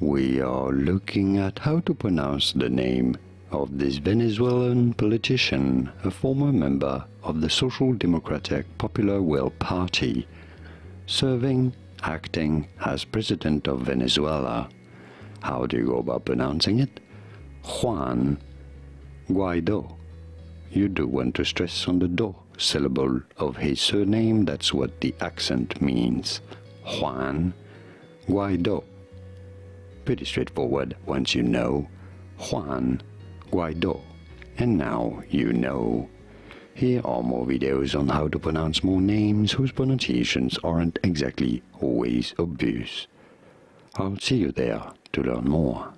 we are looking at how to pronounce the name of this Venezuelan politician, a former member of the Social Democratic Popular Will Party, acting as President of Venezuela. How do you go about pronouncing it? Juan Guaidó. You do want to stress on the do syllable of his surname, that's what the accent means. Juan Guaidó. Pretty straightforward once you know. Juan Guaidó. And now you know. Here are more videos on how to pronounce more names whose pronunciations aren't exactly always obvious. I'll see you there to learn more.